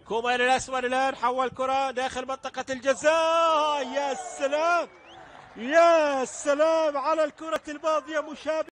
كومان الأسود الآن حول كرة داخل منطقة الجزاء. يا سلام يا سلام على الكرة الماضية مشابهة.